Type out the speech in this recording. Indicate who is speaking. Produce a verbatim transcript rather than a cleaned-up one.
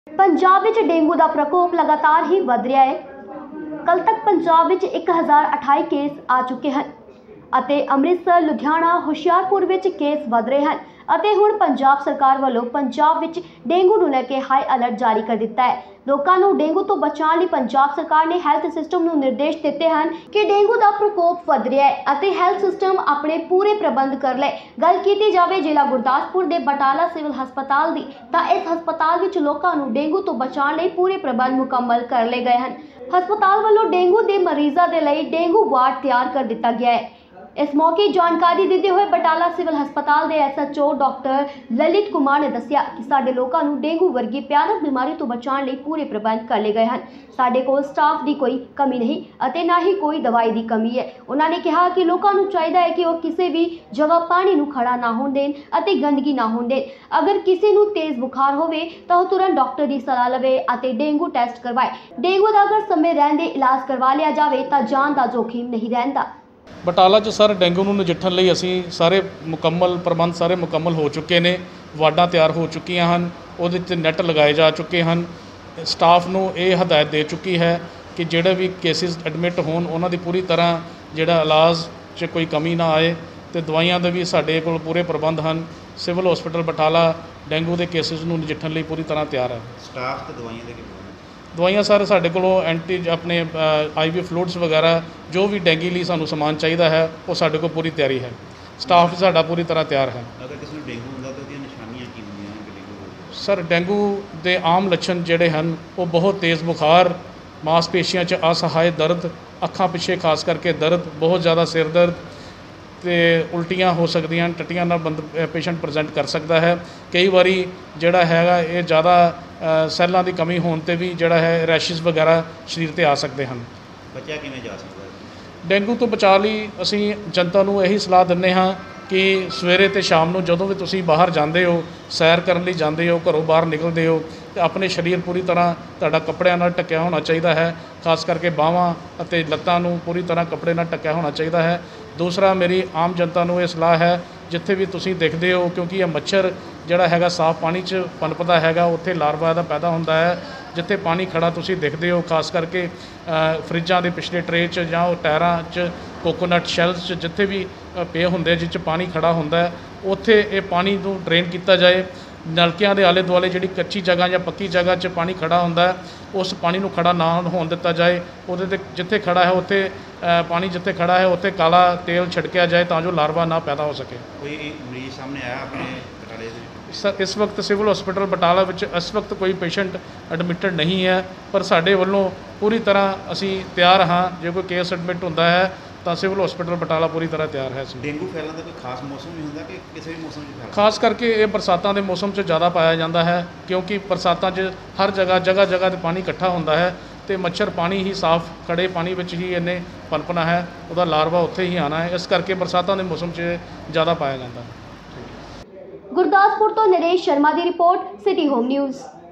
Speaker 1: पंजाब विच dengue का प्रकोप लगातार ही वध रहा है। कल तक पंजाब विच एक हज़ार अठाई केस आ चुके हैं ਅਤੇ ਅੰਮ੍ਰਿਤਸਰ ਲੁਧਿਆਣਾ ਹੁਸ਼ਿਆਰਪੁਰ ਵਿੱਚ ਕੇਸ ਵਧ ਰਹੇ ਹਨ ਅਤੇ ਹੁਣ ਪੰਜਾਬ ਸਰਕਾਰ ਵੱਲੋਂ ਪੰਜਾਬ ਵਿੱਚ ਡੇਂਗੂ ਨੂੰ ਲੈ ਕੇ ਹਾਈ ਅਲਰਟ ਜਾਰੀ ਕਰ ਦਿੱਤਾ ਹੈ। ਲੋਕਾਂ ਨੂੰ ਡੇਂਗੂ ਤੋਂ ਬਚਾਉਣ ਲਈ ਪੰਜਾਬ ਸਰਕਾਰ ਨੇ ਹੈਲਥ ਸਿਸਟਮ ਨੂੰ ਨਿਰਦੇਸ਼ ਦਿੱਤੇ ਹਨ ਕਿ ਡੇਂਗੂ ਦਾ ਪ੍ਰਕੋਪ ਵਧ ਰਿਹਾ ਹੈ ਅਤੇ ਹੈਲਥ ਸਿਸਟਮ ਆਪਣੇ ਪੂਰੇ ਪ੍ਰਬੰਧ ਕਰ ਲੈ। ਗੱਲ ਕੀਤੀ ਜਾਵੇ ਜ਼ਿਲ੍ਹਾ ਗੁਰਦਾਸਪੁਰ ਦੇ ਬਟਾਲਾ ਸਿਵਲ ਹਸਪਤਾਲ ਦੀ ਤਾਂ ਇਸ ਹਸਪਤਾਲ ਵਿੱਚ ਲੋਕਾਂ ਨੂੰ ਡੇਂਗੂ ਤੋਂ ਬਚਾਉਣ ਲਈ ਪੂਰੇ ਪ੍ਰਬੰਧ ਮੁਕੰਮਲ ਕਰ ਲਏ ਗਏ ਹਨ। ਹਸਪਤਾਲ ਵੱਲੋਂ ਡੇਂਗੂ ਦੇ ਮਰੀਜ਼ਾਂ ਦੇ ਲਈ ਡੇਂਗੂ ਵਾਰਡ ਤਿਆਰ ਕਰ ਦਿੱਤਾ ਗਿਆ ਹੈ। इस मौके जानकारी देते हुए बटाला सिविल हस्पताल के S H O doctor Lalit Kumar ने दस्सिया कि साडे लोकां नूं डेंगू वर्गी भयानक बीमारी तो बचाने लई पूरे प्रबंध कर लए गए हैं। साडे कोल स्टाफ की कोई कमी नहीं अते ना ही कोई दवाई की कमी है। उन्होंने कहा कि लोकां नूं चाहीदा है कि वह किसी भी जगह पानी नूं खड़ा ना होण देण अते गंदगी ना होण देण। अगर किसी नूं तेज़ बुखार होवे तां ओह तुरंत डॉक्टर की सलाह लवे अते डेंगू टेस्ट करवाए। डेंगू का अगर समय रहंदे इलाज करवा लिया जाए तो जान का जोखिम नहीं रहिंदा।
Speaker 2: बटाला च सर डेंगू ਨੂੰ ਨਜਿੱਠਣ ਲਈ ਅਸੀਂ ਸਾਰੇ ਮੁਕੰਮਲ ਪ੍ਰਬੰਧ ਸਾਰੇ ਮੁਕੰਮਲ ਹੋ ਚੁੱਕੇ ਨੇ। ਵਾਰਡਾਂ ਤਿਆਰ ਹੋ ਚੁੱਕੀਆਂ ਹਨ, ਉਹਦੇ 'ਤੇ ਨੈੱਟ ਲਗਾਏ ਜਾ ਚੁੱਕੇ ਹਨ। ਸਟਾਫ ਨੂੰ ਇਹ ਹਦਾਇਤ ਦੇ ਚੁੱਕੀ ਹੈ ਕਿ ਜਿਹੜੇ ਵੀ ਕੇਸਿਸ ਐਡਮਿਟ ਹੋਣ ਉਹਨਾਂ ਦੀ ਪੂਰੀ ਤਰ੍ਹਾਂ ਜਿਹੜਾ ਇਲਾਜ 'ਚ ਕੋਈ ਕਮੀ ਨਾ ਆਏ ਅਤੇ ਦਵਾਈਆਂ ਦੇ ਵੀ ਸਾਡੇ ਕੋਲ ਪੂਰੇ ਪ੍ਰਬੰਧ ਹਨ। ਸਿਵਲ ਹਸਪੀਟਲ ਬਟਾਲਾ ਡੇਂਗੂ ਦੇ ਕੇਸਿਸ ਨੂੰ ਨਜਿੱਠਣ ਲਈ ਪੂਰੀ ਤਰ੍ਹਾਂ ਤਿਆਰ ਹੈ।
Speaker 3: ਸਟਾਫ ਤੇ ਦਵਾਈਆਂ ਦੇ
Speaker 2: ਦਵਾਈਆਂ ਸਰ ਸਾਡੇ ਕੋਲੋਂ ਐਂਟੀ ਆਪਣੇ ਆਈ ਵੀ ਫਲੂਇਡਸ ਵਗੈਰਾ ਜੋ ਵੀ ਡੈਂਗੀ ਲਈ ਸਾਨੂੰ ਸਮਾਨ ਚਾਹੀਦਾ ਹੈ ਉਹ ਸਾਡੇ ਕੋਲ ਪੂਰੀ ਤਿਆਰੀ ਹੈ। ਸਟਾਫ ਸਾਡਾ ਪੂਰੀ ਤਰ੍ਹਾਂ ਤਿਆਰ ਹੈ।
Speaker 3: ਅਗਰ ਕਿਸੇ ਨੂੰ ਡੇਂਗੂ ਹੁੰਦਾ ਤਾਂ ਉਹਦੀਆਂ ਨਿਸ਼ਾਨੀਆਂ ਕੀ ਹੁੰਦੀਆਂ ਹਨ ਡੇਂਗੂ?
Speaker 2: ਸਰ ਡੇਂਗੂ ਦੇ ਆਮ ਲੱਛਣ ਜਿਹੜੇ ਹਨ ਉਹ ਬਹੁਤ ਤੇਜ਼ ਬੁਖਾਰ, ਮਾਸਪੇਸ਼ੀਆਂ 'ਚ ਅਸਹਾਏ ਦਰਦ, ਅੱਖਾਂ ਪਿੱਛੇ ਖਾਸ ਕਰਕੇ ਦਰਦ, ਬਹੁਤ ਜ਼ਿਆਦਾ ਸਿਰ ਦਰਦ ਅਤੇ ਉਲਟੀਆਂ ਹੋ ਸਕਦੀਆਂ, ਟੱਟੀਆਂ ਨਾਲ ਬੰਦ ਪੇਸ਼ੈਂਟ ਪ੍ਰੈਜ਼ੈਂਟ ਕਰ ਸਕਦਾ ਹੈ। ਕਈ ਵਾਰੀ ਜਿਹੜਾ ਹੈਗਾ ਇਹ ਜ਼ਿਆਦਾ ਸੈੱਲਾਂ ਦੀ ਕਮੀ ਹੋਣ 'ਤੇ ਵੀ ਜਿਹੜਾ ਹੈ ਰੈਸ਼ਿਸ ਵਗੈਰਾ ਸਰੀਰ 'ਤੇ ਆ ਸਕਦੇ ਹਨ।
Speaker 3: ਬਚਿਆ ਕਿਵੇਂ ਜਾ ਸਕਦਾ ਹੈ?
Speaker 2: ਡੇਂਗੂ ਤੋਂ ਬਚਾਅ ਲਈ ਅਸੀਂ ਜਨਤਾ ਨੂੰ ਇਹੀ ਸਲਾਹ ਦਿੰਦੇ ਹਾਂ ਕਿ ਸਵੇਰੇ ਅਤੇ ਸ਼ਾਮ ਨੂੰ ਜਦੋਂ ਵੀ ਤੁਸੀਂ ਬਾਹਰ ਜਾਂਦੇ ਹੋ, ਸੈਰ ਕਰਨ ਲਈ ਜਾਂਦੇ ਹੋ, ਘਰੋਂ ਬਾਹਰ ਨਿਕਲਦੇ ਹੋ ਅਤੇ ਆਪਣੇ ਸਰੀਰ ਪੂਰੀ ਤਰ੍ਹਾਂ ਤੁਹਾਡਾ ਕੱਪੜਿਆਂ ਨਾਲ ਢੱਕਿਆ ਹੋਣਾ ਚਾਹੀਦਾ ਹੈ। ਖਾਸ ਕਰਕੇ ਬਾਹਾਂ ਅਤੇ ਲੱਤਾਂ ਨੂੰ ਪੂਰੀ ਤਰ੍ਹਾਂ ਕੱਪੜੇ ਨਾਲ ਢੱਕਿਆ ਹੋਣਾ ਚਾਹੀਦਾ ਹੈ। ਦੂਸਰਾ ਮੇਰੀ ਆਮ ਜਨਤਾ ਨੂੰ ਇਹ ਸਲਾਹ ਹੈ ਜਿੱਥੇ ਵੀ ਤੁਸੀਂ ਦੇਖਦੇ ਹੋ ਕਿਉਂਕਿ ਇਹ ਮੱਛਰ ਜਿਹੜਾ ਹੈਗਾ ਸਾਫ਼ ਪਾਣੀ 'ਚ ਪਨਪਦਾ ਹੈਗਾ ਉੱਥੇ ਲਾਰਵਾ ਦਾ ਪੈਦਾ ਹੁੰਦਾ ਹੈ। ਜਿੱਥੇ ਪਾਣੀ ਖੜਾ ਤੁਸੀਂ ਦੇਖਦੇ ਹੋ ਖਾਸ ਕਰਕੇ ਫਰਿੱਜਾਂ ਦੇ ਪਿਛਲੇ ਟਰੇ 'ਚ ਜਾਂ ਉਹ ਟਾਇਰਾਂ 'ਚ ਕੋਕੋਨਟ ਸ਼ੈਲਸ 'ਚ ਜਿੱਥੇ ਵੀ ਪਏ ਹੁੰਦੇ ਜਿਹ 'ਚ ਪਾਣੀ ਖੜਾ ਹੁੰਦਾ ਉੱਥੇ ਇਹ ਪਾਣੀ ਨੂੰ ਡਰੇਨ ਕੀਤਾ ਜਾਏ। ਨਲਕਿਆਂ ਦੇ ਆਲੇ ਦੁਆਲੇ ਜਿਹੜੀ ਕੱਚੀ ਜਗ੍ਹਾ ਜਾਂ ਪੱਕੀ ਜਗ੍ਹਾ 'ਚ ਪਾਣੀ ਖੜਾ ਹੁੰਦਾ ਉਸ ਪਾਣੀ ਨੂੰ ਖੜਾ ਨਾ ਹੋਣ ਦਿੱਤਾ ਜਾਏ। ਉਹਦੇ 'ਤੇ ਜਿੱਥੇ ਖੜਾ ਹੈ ਉੱਥੇ ਪਾਣੀ ਜਿੱਥੇ ਖੜਾ ਹੈ ਉੱਥੇ ਕਾਲਾ ਤੇਲ ਛਿੜਕਿਆ ਜਾਏ ਤਾਂ ਜੋ ਲਾਰਵਾ ਨਾ ਪੈਦਾ ਹੋ ਸਕੇ।
Speaker 3: ਕੋਈ ਮਰੀਜ਼ ਸਾਹਮਣੇ ਆਇਆ ਆਪਣੇ ਬਟਾਲੇ ਦੇ?
Speaker 2: ਸਰ ਇਸ ਵਕਤ ਸਿਵਲ ਹਸਪੀਟਲ ਬਟਾਲਾ ਵਿੱਚ ਇਸ ਵਕਤ ਕੋਈ ਪੇਸ਼ੈਂਟ ਐਡਮਿਟਡ ਨਹੀਂ ਹੈ, ਪਰ ਸਾਡੇ ਵੱਲੋਂ ਪੂਰੀ ਤਰ੍ਹਾਂ ਅਸੀਂ ਤਿਆਰ ਹਾਂ। ਜੇ ਕੋਈ ਕੇਸ ਐਡਮਿਟ ਹੁੰਦਾ ਹੈ ਤਾਂ ਸਿਵਲ ਹਸਪੀਟਲ ਬਟਾਲਾ ਪੂਰੀ ਤਰ੍ਹਾਂ ਤਿਆਰ ਹੈ।
Speaker 3: ਡੇਂਗੂ ਫੈਲਣ ਦਾ ਕੋਈ ਖਾਸ ਮੌਸਮ ਵੀ ਹੁੰਦਾ ਕਿ ਕਿਸੇ ਵੀ ਮੌਸਮ 'ਚ ਫੈਲਦਾ?
Speaker 2: ਖਾਸ ਕਰਕੇ ਇਹ ਬਰਸਾਤਾਂ ਦੇ ਮੌਸਮ 'ਚ ਜ਼ਿਆਦਾ ਪਾਇਆ ਜਾਂਦਾ ਹੈ ਕਿਉਂਕਿ ਬਰਸਾਤਾਂ 'ਚ ਹਰ ਜਗ੍ਹਾ ਜਗ੍ਹਾ ਜਗ੍ਹਾ 'ਤੇ ਪਾਣੀ ਇਕੱਠਾ ਹੁੰਦਾ ਹੈ ਅਤੇ ਮੱਛਰ ਪਾਣੀ ਹੀ ਸਾਫ਼ ਖੜੇ ਪਾਣੀ ਵਿੱਚ ਹੀ ਇਹਨੇ ਪਨਪਣਾ ਹੈ, ਉਹਦਾ ਲਾਰਵਾ ਉੱਥੇ ਹੀ ਆਉਣਾ ਹੈ। ਇਸ ਕਰਕੇ ਬਰਸਾਤਾਂ ਦੇ ਮੌਸਮ 'ਚ ਜ਼ਿਆਦਾ ਪਾਇਆ ਜਾਂਦਾ ਹੈ।
Speaker 1: ਗੁਰਦਾਸਪੁਰ ਤੋਂ ਨਰੇਸ਼ ਸ਼ਰਮਾ ਦੀ ਰਿਪੋਰਟ, ਸਿਟੀ ਹੋਮ ਨਿਊਜ਼।